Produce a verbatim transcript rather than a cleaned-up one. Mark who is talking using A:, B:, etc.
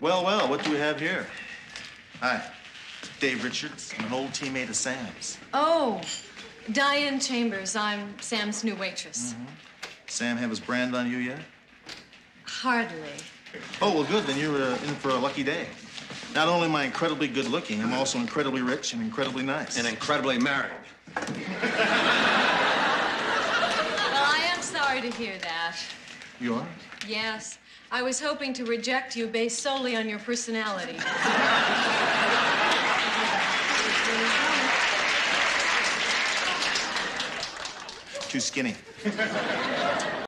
A: Well, well, what do we have here? Hi, Dave Richards. I'm an old teammate of Sam's.
B: Oh, Diane Chambers. I'm Sam's new waitress.
A: Mm-hmm. Sam have his brand on you yet?
B: Hardly.
A: Oh, well, good. Then you're uh, in for a lucky day. Not only am I incredibly good looking, I'm also incredibly rich and incredibly nice.
C: And incredibly married.
B: Well, I am sorry to hear that.
A: You are?
B: Yes. I was hoping to reject you based solely on your personality.
A: Too skinny.